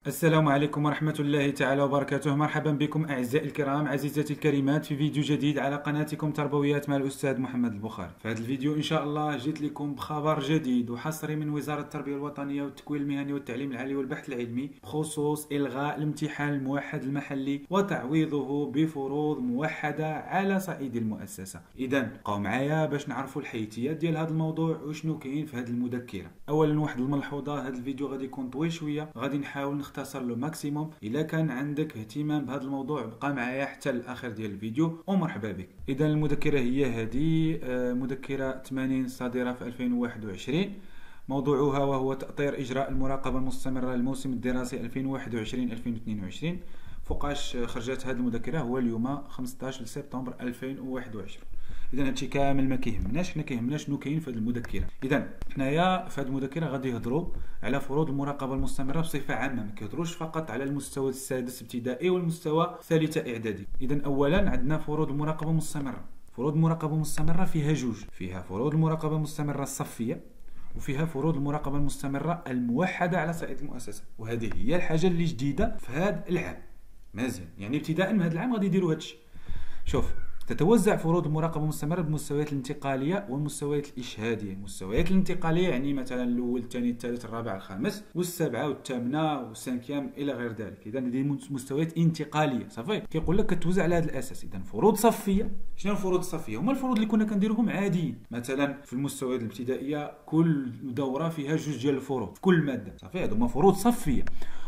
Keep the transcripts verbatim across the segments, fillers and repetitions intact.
السلام عليكم ورحمة الله تعالى وبركاته. مرحبا بكم أعزائي الكرام، عزيزاتي الكريمات، في فيديو جديد على قناتكم تربويات مع الأستاذ محمد البخاري. في هذا الفيديو إن شاء الله جيت لكم بخبر جديد وحصري من وزارة التربية الوطنية والتكوين المهني والتعليم العالي والبحث العلمي بخصوص إلغاء الامتحان الموحد المحلي وتعويضه بفروض موحدة على صعيد المؤسسة. إذا بقاو معايا باش نعرفوا الحيثيات ديال هذا الموضوع وشنو كاين في هذه المذكرة. أولا واحد الملحوظة، هذا الفيديو غادي يكون طويل شوية، غادي نحاول نختصر له ماكسيموم. الا كان عندك اهتمام بهذا الموضوع بقى معايا حتى الاخر ديال الفيديو ومرحبا بك. اذا المذكره هي هذه، مذكره ثمانين صادره في ألفين وواحد وعشرين، موضوعها وهو تأطير اجراء المراقبه المستمره للموسم الدراسي ألفين وواحد وعشرين ألفين واثنين وعشرين. فوقاش خرجت هذه المذكره؟ هو اليوم خمسطاش سبتمبر ألفين وواحد وعشرين. اذا هادشي كامل ما كيهمناش، حنا كيهمنا شنو كاين في هذه المذكره. اذا حنايا في هذه المذكره غادي يهضروا على فروض المراقبه المستمره بصفه عامه، ما كيهضروش فقط على المستوى السادس ابتدائي والمستوى الثالثه اعدادي. اذا اولا عندنا فروض المراقبه المستمره. فروض المراقبه المستمره فيها جوج، فيها فروض المراقبه المستمره الصفيه وفيها فروض المراقبه المستمره الموحده على صعيد المؤسسه، وهذه هي الحاجه اللي جديده في هذا العام. مزيان، يعني ابتداء من هذا العام غادي يديروا هذا الشيء. شوف، تتوزع فروض المراقبة المستمرة بالمستويات الانتقالية والمستويات الإشهادية. المستويات الانتقالية يعني مثلا الأول الثاني الثالث الرابع الخامس والسابعة والثامنة والسانكيام إلى غير ذلك. إذا هذه مستويات انتقالية صافي، كيقول لك كتوزع على هذا الأساس. إذا فروض صفية، شنو الفروض الصفية؟ هما الفروض اللي كنا كنديروهم عاديين. مثلا في المستويات الابتدائية كل دورة فيها جوج ديال الفروض في كل مادة صافي، هادو هما فروض صفية.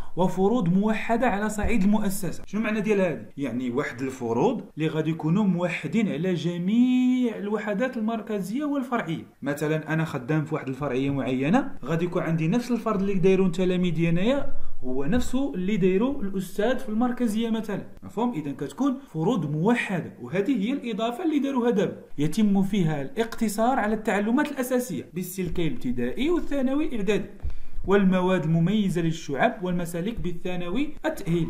وفروض موحده على صعيد المؤسسه. شنو معنى ديال هذه؟ يعني واحد الفروض اللي غادي يكونوا موحدين على جميع الوحدات المركزيه والفرعيه. مثلا انا خدام في واحد الفرعيه معينه، غادي يكون عندي نفس الفرض اللي دايرو التلاميذ ديالنايا هو نفسه اللي دايرو الاستاذ في المركزيه مثلا، مفهوم؟ اذا كتكون فروض موحده، وهذه هي الاضافه اللي داروها دابا. يتم فيها الاقتصار على التعلمات الاساسيه بالسلكين الابتدائي والثانوي الاعدادي، والمواد المميزة للشعب والمسالك بالثانوي التأهيلي.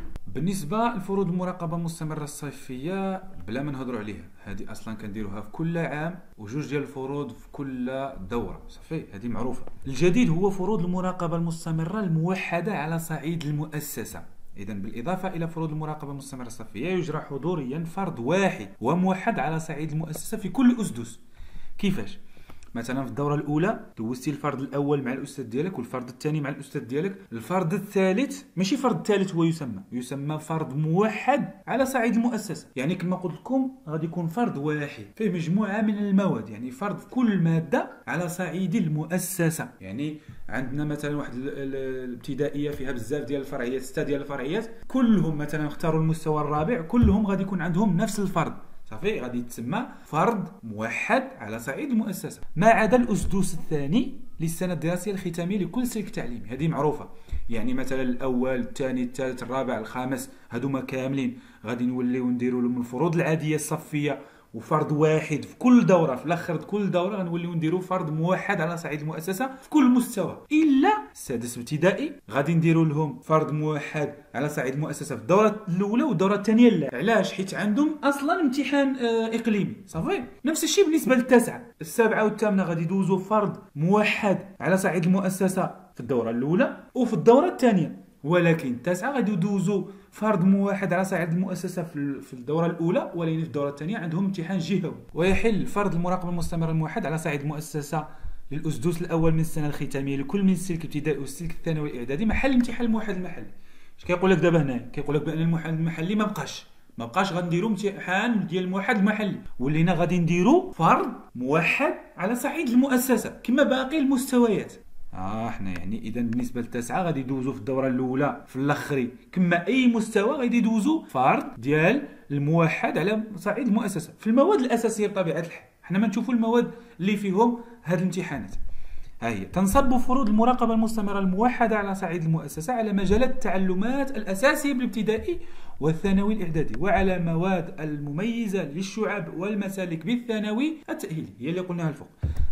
بالنسبة لفروض المراقبة المستمرة الصيفية بلا ما نهضروا عليها، هذه أصلا كنديروها في كل عام، وجوج ديال الفروض في كل دورة صافي، هذه معروفة. الجديد هو فروض المراقبة المستمرة الموحدة على صعيد المؤسسة. إذا بالإضافة إلى فروض المراقبة المستمرة الصيفية يجرى حضوريا فرض واحد وموحد على صعيد المؤسسة في كل أسدس. كيفاش؟ مثلا في الدوره الاولى دوزتي الفرض الاول مع الاستاذ ديالك والفرض الثاني مع الاستاذ ديالك، الفرض الثالث ماشي فرض الثالث هو يسمى يسمى فرض موحد على صعيد المؤسسه. يعني كما قلت لكم غادي يكون فرض واحد فيه مجموعه من المواد، يعني فرض في كل ماده على صعيد المؤسسه. يعني عندنا مثلا واحد الابتدائيه فيها بزاف ديال الفرعيات، سته ديال الفرعيات، كلهم مثلا اختاروا المستوى الرابع، كلهم غادي يكون عندهم نفس الفرض صافي، غادي يتسمى فرض موحد على صعيد المؤسسه، ما عدا الاسدوس الثاني للسنه الدراسيه الختاميه لكل سلك تعليمي. هذه معروفه، يعني مثلا الاول الثاني الثالث الرابع الخامس هذوما كاملين غادي نوليو نديروا لهم الفروض العاديه الصفيه وفرض واحد في كل دوره. في الاخر كل دوره غنوليو نديروا فرض موحد على صعيد المؤسسه في كل مستوى، الا السادس ابتدائي غادي نديروا لهم فرض موحد على صعيد المؤسسه في الدوره الاولى والدوره الثانيه لا. علاش؟ حيت عندهم اصلا امتحان آه اقليمي صافي. نفس الشيء بالنسبه للتاسعه، السابعه والثامنه غادي يدوزوا فرض موحد على صعيد المؤسسه في الدوره الاولى وفي الدوره الثانيه، ولكن التاسعه غادي يدوزوا فرض موحد على صعيد المؤسسه في الدوره الاولى، ولكن في الدوره الثانيه عندهم امتحان جهوي. ويحل فرض المراقبه المستمره الموحد على صعيد المؤسسه للاسدوس الاول من السنه الختاميه لكل من السلك الابتدائي والسلك الثانوي الاعدادي محل الامتحان الموحد المحلي. اش كيقول لك دابا هنايا؟ كيقول لك بان الموحد المحلي ما بقاش ما بقاش غنديروا امتحان ديال الموحد المحلي، ولينا غادي نديروا فرض موحد على صعيد المؤسسه كما باقي المستويات. اه احنا يعني اذا بالنسبه للتاسعه غادي يدوزوا في الدوره الاولى في الاخري كما اي مستوى غادي يدوزوا فرض ديال الموحد على صعيد المؤسسه في المواد الاساسيه بطبيعه الحال. حنا ما نشوفوا المواد اللي فيهم هذه الامتحانات. ها هي تنصب فروض المراقبه المستمره الموحده على صعيد المؤسسه على مجالات التعلمات الاساسيه بالابتدائي والثانوي الاعدادي، وعلى مواد المميزه للشعب والمسالك بالثانوي التاهيلي، هي اللي قلناها الفوق.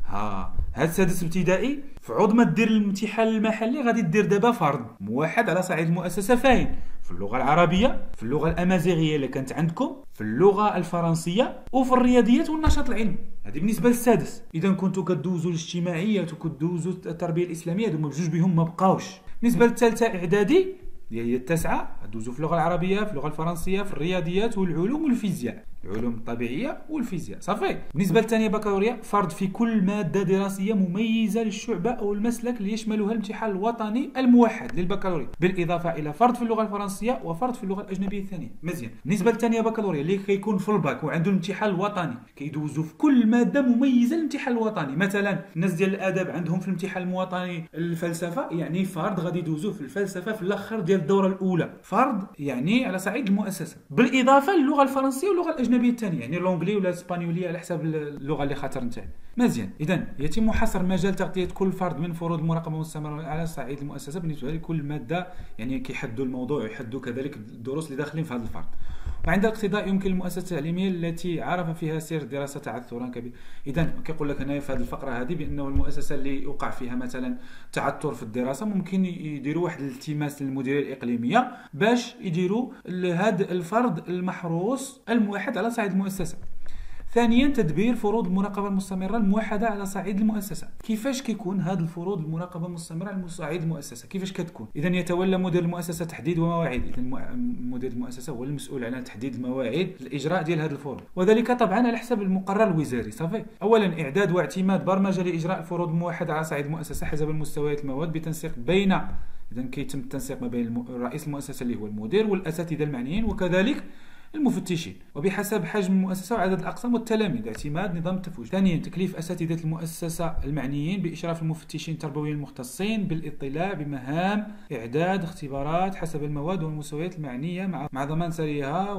ها هاد السادس ابتدائي في عوض ما دير الامتحان المحلي غادي دير دابا فرض موحد على صعيد المؤسسه فاين؟ في اللغه العربيه، في اللغه الامازيغيه اللي كانت عندكم، في اللغه الفرنسيه، وفي الرياضيات والنشاط العلمي. هذه بالنسبه للسادس. اذا كنتو كدوزوا الاجتماعيات وكدوزوا التربيه الاسلاميه هذوما بجوج بهم ما بقاوش. بالنسبه للثالثه اعدادي اللي هي التاسعه دوزو في اللغه العربيه، في اللغه الفرنسيه، في الرياضيات والعلوم والفيزياء، العلوم الطبيعيه والفيزياء. صافي. بالنسبه للثانيه بكالوريا، فرض في كل ماده دراسيه مميزه للشعبه او المسلك اللي يشملها الامتحان الوطني الموحد للبكالوريا، بالاضافه الى فرض في اللغه الفرنسيه وفرض في اللغه الاجنبيه الثانيه. مزيان. بالنسبه للثانيه بكالوريا اللي كيكون في الباك وعنده الامتحان الوطني، كيدوزوا في كل ماده مميزه للامتحان الوطني. مثلا الناس ديال الادب عندهم في الامتحان الوطني الفلسفه، يعني فرض غادي يدوزوه في الفلسفه في الاخر ديال الدوره الاولى، فرض يعني على صعيد المؤسسه، بالاضافه للغه الفرنسيه واللغه الاجنبيه الثانيه، يعني لونجلي ولا الاسبانيوليه على حسب اللغه اللي خاطر نتاعي. مزيان. اذا يتم حصر مجال تغطيه كل فرد من فروض المراقبه المستمره على صعيد المؤسسه بالنسبه لكل ماده، يعني كيحدوا الموضوع ويحدوا كذلك الدروس اللي داخلين في هذا الفرض. وعند الاقتضاء يمكن المؤسسه التعليميه التي عرف فيها سير الدراسه تعثرا كبير. اذا كيقول لك هنا في هذه الفقره هذه بانه المؤسسه اللي يوقع فيها مثلا تعثر في الدراسه ممكن يديروا واحد الالتماس للمديريه الاقليميه باش يديروا هذا الفرض المحروس الموحد على صعيد المؤسسه. ثانيا تدبير فروض المراقبه المستمره الموحده على صعيد المؤسسه. كيفاش كيكون هذه الفروض المراقبه المستمره على صعيد المؤسسه؟ كيفاش كتكون؟ اذا يتولى مدير المؤسسه تحديد ومواعيد، اذا مدير المؤسسه هو المسؤول على تحديد المواعيد الاجراء ديال هذه الفروض، وذلك طبعا على حسب المقرر الوزاري. صافي. اولا اعداد واعتماد برمجه لاجراء الفروض الموحده على صعيد المؤسسه حسب المستويات المواد بتنسيق بين، اذا كيتم التنسيق ما بين رئيس المؤسسه اللي هو المدير والاساتذه المعنيين وكذلك المفتشين، وبحسب حجم المؤسسه وعدد الاقسام والتلاميذ، اعتماد نظام التفويج. ثانيا تكليف اساتذه المؤسسه المعنيين باشراف المفتشين التربويين المختصين بالاطلاع بمهام اعداد اختبارات حسب المواد والمستويات المعنيه مع مع ضمان سريها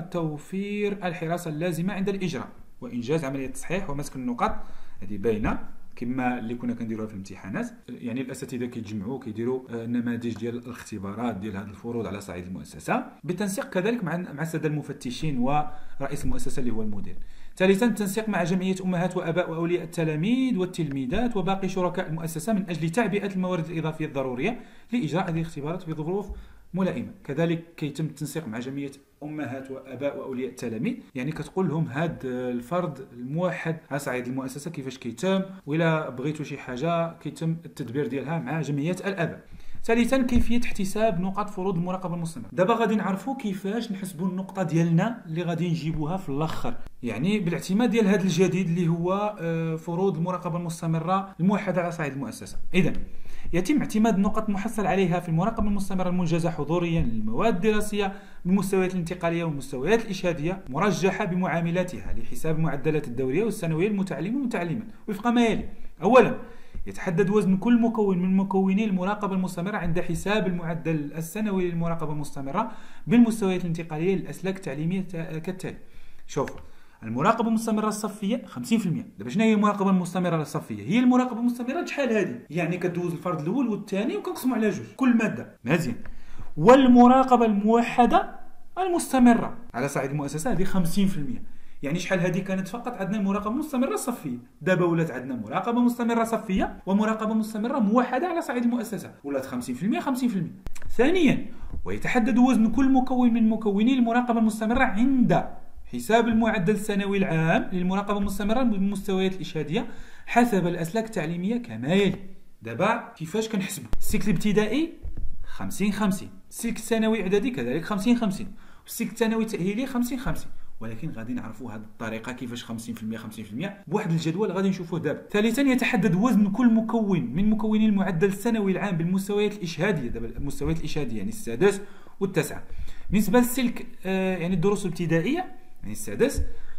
وتوفير الحراسه اللازمه عند الاجراء وانجاز عمليه التصحيح ومسك النقط. هذه باينه كما اللي كنا كنديروها في الامتحانات، يعني الاساتذه كيتجمعوا كيديروا نماذج ديال الاختبارات ديال هذه الفروض على صعيد المؤسسه بالتنسيق كذلك مع مع الساده المفتشين ورئيس المؤسسه اللي هو المدير. ثالثا التنسيق مع جمعيه امهات واباء واولياء التلاميذ والتلميذات وباقي شركاء المؤسسه من اجل تعبئه الموارد الاضافيه الضروريه لاجراء هذه الاختبارات في ظروف ملائمه. كذلك كيتم التنسيق مع جمعيه امهات واباء واولياء التلاميذ، يعني كتقول لهم هذا الفرض الموحد على صعيد المؤسسه كيفاش كيتم، وإلا بغيتوا شي حاجه كيتم التدبير ديالها مع جمعيه الاباء. ثالثا كيفيه احتساب نقاط فروض المراقبه المستمره. دابا غادي نعرفوا كيفاش نحسبوا النقطه ديالنا اللي غادي نجيبوها في الاخر، يعني بالاعتماد ديال هذا الجديد اللي هو فروض المراقبه المستمره الموحده على صعيد المؤسسه. اذا يتم اعتماد النقط المحصل عليها في المراقبه المستمره المنجزه حضوريا للمواد الدراسيه بالمستويات الانتقاليه والمستويات الاشهاديه مرجحه بمعاملاتها لحساب المعدلات الدوريه والسنويه للمتعلم والمتعلمات وفق ما يلي. اولا يتحدد وزن كل مكون من مكوني المراقبه المستمره عند حساب المعدل السنوي للمراقبه المستمره بالمستويات الانتقاليه للاسلاك التعليميه كالتالي. شوفوا، المراقبه المستمره الصفيه خمسين بالمئة. دابا شنو هي المراقبه المستمره الصفيه؟ هي المراقبه المستمره شحال هذه، يعني كدوز الفرض الاول والثاني وكنقسموا على جوج كل ماده. مزيان. والمراقبه الموحده المستمره على صعيد المؤسسه هذه خمسين بالمئة. يعني شحال هذه كانت فقط عندنا المراقبه المستمره الصفيه، دابا ولات عندنا مراقبه مستمره صفيه ومراقبه مستمره موحده على صعيد المؤسسه، ولات خمسين بالمئة خمسين بالمئة. ثانيا ويتحدد وزن كل مكون من مكوني المراقبه المستمره عند حساب المعدل السنوي العام للمراقبه المستمره بالمستويات الاشهاديه حسب الاسلاك التعليميه كما يلي. دابا كيفاش كنحسبوا؟ السيكل الابتدائي خمسين خمسين، السيكل الثانوي اعدادي كذلك خمسين خمسين، والسيكل الثانوي التاهيلي خمسين خمسين. ولكن غادي نعرفوا هذه الطريقه كيفاش خمسين بالمئة خمسين بالمئة بواحد الجدول غادي نشوفوه دابا. ثالثا يتحدد وزن كل مكون من مكوني المعدل السنوي العام بالمستويات الاشهاديه. دابا المستويات الاشهاديه يعني السادس والتاسعه. بالنسبه للسلك آه يعني الدروس الابتدائيه يعني السادس،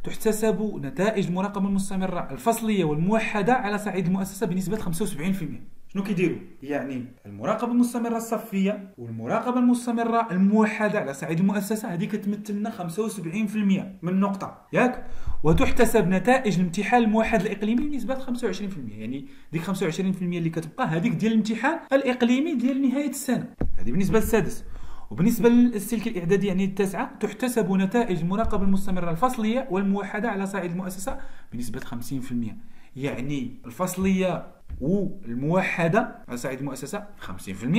تحتسب نتائج المراقبه المستمره الفصليه والموحده على صعيد المؤسسه بنسبه خمسة وسبعين بالمئة. شنو كيديروا؟ يعني المراقبه المستمره الصفيه والمراقبه المستمره الموحده على صعيد المؤسسه هذه كتمثل لنا خمسة وسبعين بالمئة من نقطه، ياك؟ وتحتسب نتائج الامتحان الموحد الاقليمي بنسبه خمسة وعشرين بالمئة، يعني ديك خمسة وعشرين بالمئة اللي كتبقى هذيك ديال الامتحان الاقليمي ديال نهايه السنه. هذه بالنسبه للسادس. وبالنسبه للسلك الاعدادي يعني التاسعه، تحتسب نتائج المراقبه المستمره الفصليه والموحده على صعيد المؤسسه بنسبه خمسين بالمئة، يعني الفصليه والموحده على صعيد المؤسسه خمسين بالمئة،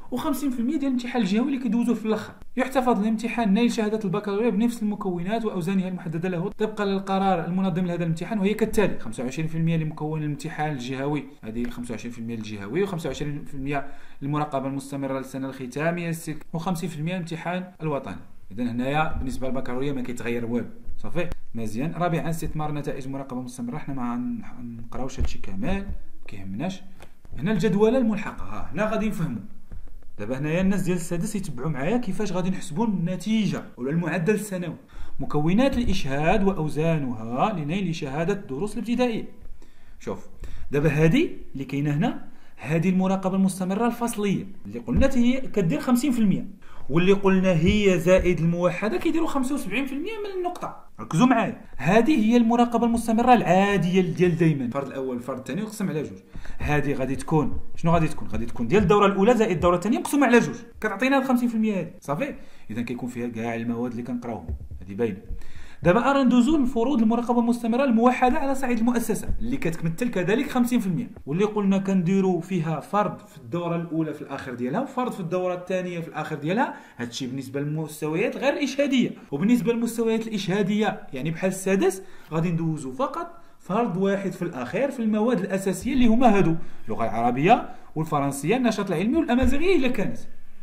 و50% ديال الامتحان الجهوي اللي كيدوزوه في الاخر. يحتفظ الامتحان نيل شهاده البكالوريا بنفس المكونات واوزانها المحدده له طبقا للقرار المنظم لهذا الامتحان، وهي كالتالي: خمسة وعشرين بالمئة لمكون الامتحان الجهوي، هذه خمسة وعشرين بالمئة للجهوي، وخمسة وعشرين بالمئة للمراقبه المستمره للسنه الختاميه، و50% الامتحان الوطني. اذا هنايا بالنسبه للبكالوريا ما كيتغير والو، صافي مزيان. رابعا استثمار نتائج المراقبه المستمره. حنا ما نقراوش هادشي كامل، ما كيهمناش. هنا الجدوله الملحقه، ها هنا غادي نفهموا. دابا هنايا الناس ديال السادس يتبعوا معايا كيفاش غادي نحسبوا النتيجه ولا المعدل السنوي. مكونات الاشهاد واوزانها لنيل شهاده الدروس الابتدائيه. شوف دابا هذه اللي كاينه هنا، هذه المراقبه المستمره الفصليه اللي قلنا هي كدير خمسين بالمئة، واللي قلنا هي زائد الموحده كيديروا خمسة وسبعين بالمئة من النقطه. ركزوا معايا، هذه هي المراقبه المستمره العاديه ديال دائما. الفرد الاول الفرد الثاني يقسم على جوج. هذه غادي تكون شنو غادي تكون؟ غادي تكون ديال الدوره الاولى زائد الدوره الثانيه مقسومه على جوج، كتعطينا خمسين بالمئة هذه، صافي. اذا كيكون فيها كاع المواد اللي كنقراوهم، هذه باينه. دابا ارا ندوزو للفروض المراقبه المستمره الموحده على صعيد المؤسسه اللي كتمثل كذلك خمسين بالمئة، واللي قلنا كنديروا فيها فرض في الدوره الاولى في الاخر ديالها وفرض في الدوره الثانيه في الاخر ديالها. هادشي بالنسبه للمستويات غير الاشهاديه. وبالنسبه للمستويات الاشهاديه يعني بحال السادس غادي ندوزو فقط فرض واحد في الاخير في المواد الاساسيه اللي هما هادو: اللغه العربيه والفرنسيه، النشاط العلمي والامازيغيه الا كانت.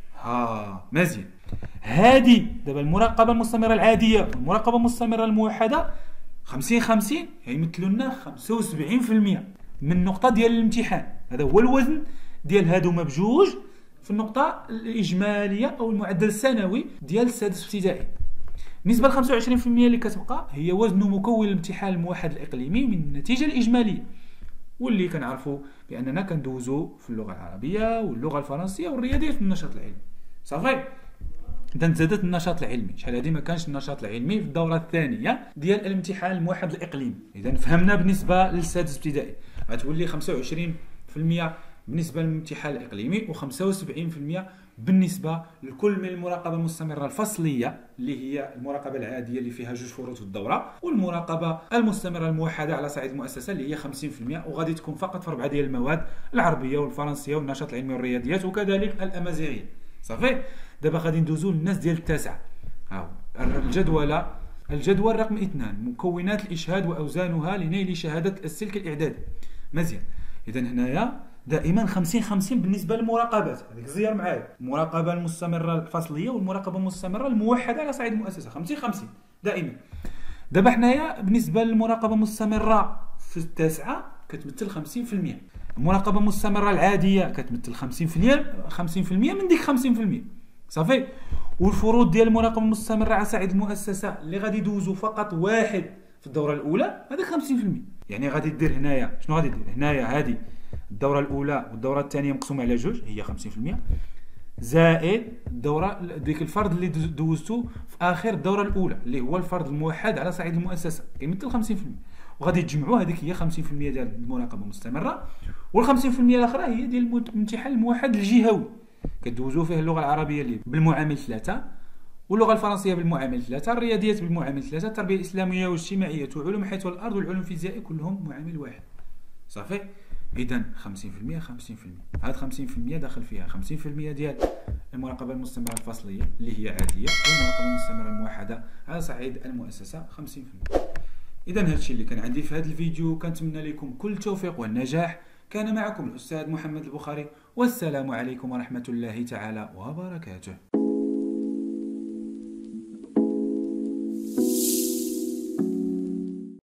ها مزيان. هذه دابا المراقبه المستمره العاديه والمراقبه المستمره الموحده خمسين خمسين يمثلوا لنا خمسة وسبعين بالمئة من النقطه ديال الامتحان. هذا هو الوزن ديال هادوما بجوج في النقطه الاجماليه او المعدل السنوي ديال السادس ابتدائي. بالنسبه ل خمسة وعشرين بالمئة اللي كتبقى هي وزن مكون الامتحان الموحد الاقليمي من النتيجه الاجماليه، واللي كنعرفوا باننا كندوزو في اللغه العربيه واللغه الفرنسيه والرياضيات والنشاط العلمي، صافي. اذا زادت النشاط العلمي، شحال هذه ما كانش النشاط العلمي في الدوره الثانيه ديال الامتحان الموحد الاقليمي. اذا فهمنا بالنسبه للسادس ابتدائي غتولي خمسة وعشرين بالمئة بالنسبه للامتحان الاقليمي وخمسة وسبعين بالمئة بالنسبه لكل من المراقبه المستمره الفصليه اللي هي المراقبه العاديه اللي فيها جوج فروض في الدوره، والمراقبه المستمره الموحده على صعيد المؤسسه اللي هي خمسين بالمئة، وغادي تكون فقط في اربعه ديال المواد: العربيه والفرنسيه والنشاط العلمي والرياضيات وكذلك الامازيغيه، صافي. دابا غادي ندوزو للناس ديال التاسعه. هاو الجدوله الجدول رقم اثنان: مكونات الاشهاد واوزانها لنيل شهاده السلك الاعدادي. مزيان. اذا هنايا دائما خمسين خمسين بالنسبه للمراقبات، هذيك زيار معايا: المراقبه المستمره الفصليه والمراقبه المستمره الموحده على صعيد المؤسسه خمسين خمسين دائما. دابا حنايا بالنسبه للمراقبه المستمره في التاسعه كتمثل خمسين بالمئة، المراقبه المستمره العاديه كتمثل خمسين بالمئة خمسين بالمئة من ديك خمسين بالمئة، صافي. والفروض ديال المراقبه المستمره على صعيد المؤسسه اللي غادي يدوزوا فقط واحد في الدوره الاولى هذاك خمسين بالمئة. يعني غادي دير هنايا شنو غادي دير هنايا؟ هذه الدوره الاولى والدوره الثانيه مقسومه على جوج هي خمسين بالمئة، زائد الدوره ديك الفرض اللي دوزتو في اخر الدوره الاولى اللي هو الفرض الموحد على صعيد المؤسسه كيمثل خمسين بالمئة، وغادي تجمعوا هذيك هي خمسين بالمئة ديال المراقبه المستمره، وال50% الاخرى هي ديال الامتحان الموحد الجهوي كدوزو فيه اللغه العربيه اللي بالمعامل ثلاثه، واللغه الفرنسيه بالمعامل ثلاثه، الرياضيات بالمعامل ثلاثه، التربيه الاسلاميه والاجتماعيه وعلوم الحياه والارض والعلوم الفيزيائيه كلهم معامل واحد، صافي. اذا خمسين بالمئة خمسين بالمئة، هاد خمسين بالمئة داخل فيها خمسين بالمئة ديال المراقبه المستمره الفصليه اللي هي عاديه، والمراقبه المستمره الموحده على صعيد المؤسسه خمسين بالمئة. اذا هادشي اللي كان عندي في هذا الفيديو، كنتمنى لكم كل التوفيق والنجاح. كان معكم الاستاذ محمد البخاري، والسلام عليكم ورحمه الله تعالى وبركاته.